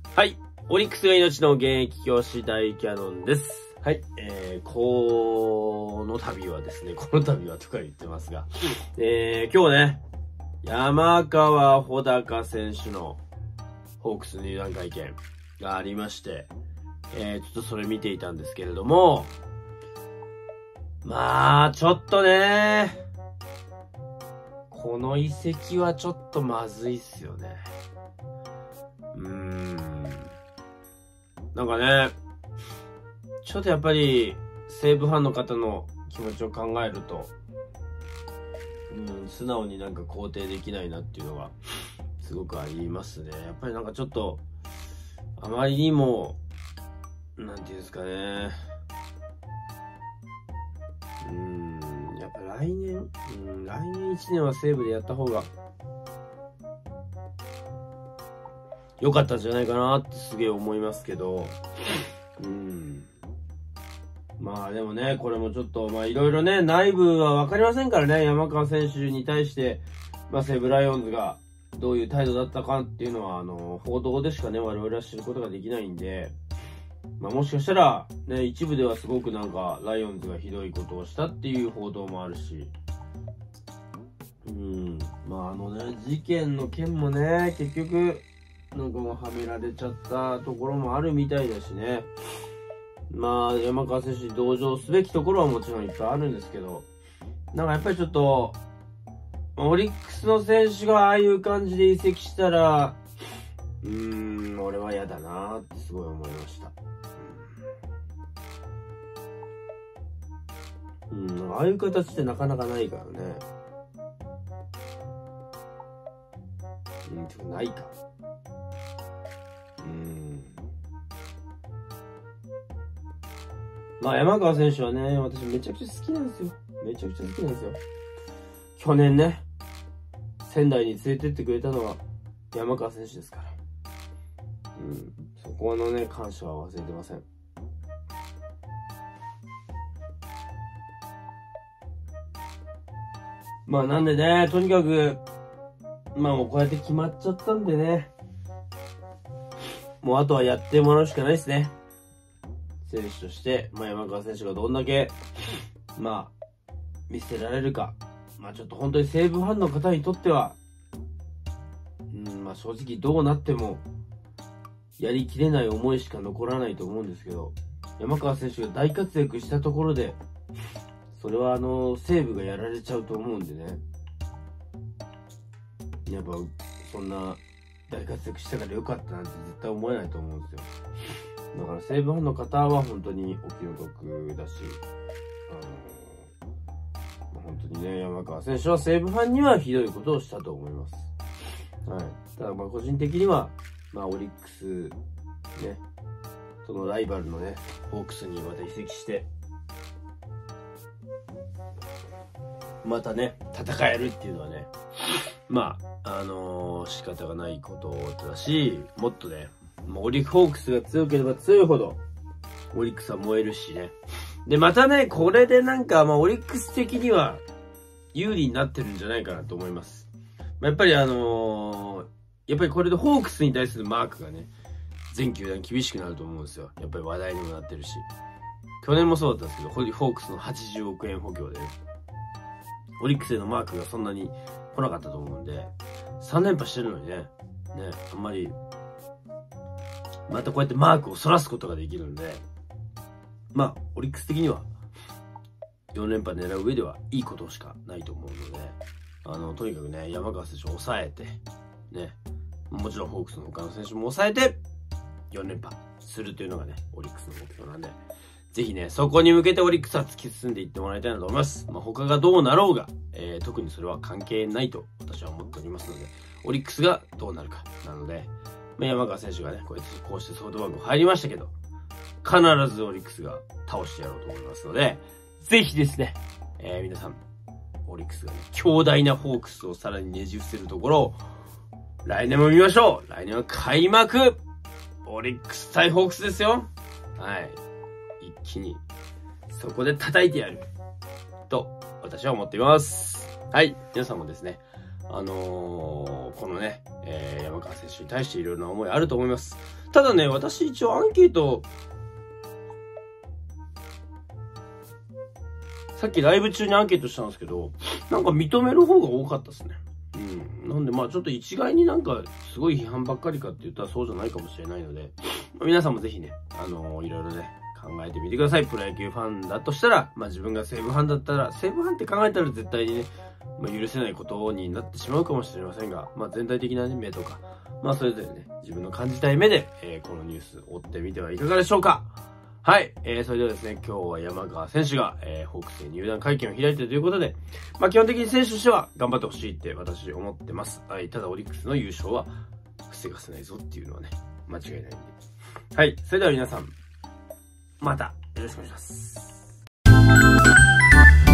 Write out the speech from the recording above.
はい。オリックスが命の現役教師大キャノンです。はい。この度はとか言ってますが、今日ね、山川穂高選手のホークス入団会見がありまして、ちょっとそれ見ていたんですけれども、まあ、ちょっとね、この移籍はちょっとまずいっすよね。なんかね、ちょっとやっぱり西武ファンの方の気持ちを考えると、素直になんか肯定できないなっていうのがすごくありますね。やっぱりなんかちょっとあまりにもなんていうんですかね。やっぱ来年1年は西武でやった方が良かったんじゃないかなってすげえ思いますけど、まあでもね、これもちょっと、まあいろいろね、内部はわかりませんからね、山川選手に対して、まあ西武ライオンズがどういう態度だったかっていうのは、報道でしかね、我々は知ることができないんで、まあもしかしたら、ね、一部ではすごくなんか、ライオンズがひどいことをしたっていう報道もあるし、まあ事件の件もね、結局、なんかもうはめられちゃったところもあるみたいだしね。まあ、山川選手に同情すべきところはもちろんいっぱいあるんですけど、なんかやっぱりちょっと、オリックスの選手がああいう感じで移籍したら、俺は嫌だなーってすごい思いました。ああいう形ってなかなかないからね。ないか。まあ山川選手はね、私めちゃくちゃ好きなんですよ。去年ね、仙台に連れてってくれたのは山川選手ですから。そこのね、感謝は忘れてません。まあなんでね、とにかく、まあもうこうやって決まっちゃったんでね、もうあとはやってもらうしかないですね。選手として、まあ山川選手がどんだけ、まあ、見せられるか。まあちょっと本当に西武ファンの方にとっては、まあ正直どうなっても、やりきれない思いしか残らないと思うんですけど、山川選手が大活躍したところで、それは西武がやられちゃうと思うんでね。やっぱ、そんな大活躍したから良かったなんて絶対思えないと思うんですよ。だから西武ファンの方は本当にお気の毒だし、本当にね、山川選手は西武ファンにはひどいことをしたと思います。はい。ただまあ個人的には、まあオリックス、ね、そのライバルのね、ホークスにまた移籍して、またね、戦えるっていうのはね、まあ、仕方がないことだし、もっとね、ホークスが強ければ強いほど、オリックスは燃えるしね。で、またね、これでなんか、オリックス的には有利になってるんじゃないかなと思います。やっぱりやっぱりこれでホークスに対するマークがね、全球団厳しくなると思うんですよ。やっぱり話題にもなってるし。去年もそうだったんですけど、ホークスの80億円補強で、オリックスへのマークがそんなに来なかったと思うんで、3連覇してるのにね、あんまり、またこうやってマークをそらすことができるんで、まあ、オリックス的には、4連覇狙う上ではいいことしかないと思うので、とにかくね、山川選手を抑えて、ね、もちろんホークスの他の選手も抑えて、4連覇するというのがね、オリックスの目標なんで、ぜひね、そこに向けてオリックスは突き進んでいってもらいたいなと思います。他がどうなろうが、特にそれは関係ないと私は思っておりますので、オリックスがどうなるか。なので、山川選手がね、こうしてソフトバンク入りましたけど、必ずオリックスが倒してやろうと思いますので、ぜひですね、皆さん、オリックスがね、強大なホークスをさらにねじ伏せるところを、来年も見ましょう。来年は開幕、オリックス対ホークスですよ。はい。一気に、そこで叩いてやる。と、私は思っています。はい。皆さんもですね、このね、山川選手に対していろいろな思いあると思います。 ただね、私一応アンケート、さっきライブ中にアンケートしたんですけど、なんか認める方が多かったですね。なんでまあちょっと一概になんかすごい批判ばっかりかって言ったらそうじゃないかもしれないので、皆さんもぜひね、いろいろね、考えてみてください。プロ野球ファンだとしたら、まあ自分が西武ファンだったら、西武ファンって考えたら絶対にね、許せないことになってしまうかもしれませんが、まあ全体的な、ね、目とか、まあそれぞれね、自分の感じたい目で、このニュースを追ってみてはいかがでしょうか。はい。それではですね、今日は山川選手が、ホークスへ入団会見を開いているということで、まあ基本的に選手としては頑張ってほしいって私思ってます。はい。ただオリックスの優勝は防がせないぞっていうのはね、間違いないんで。はい。それでは皆さん、またよろしくお願いします。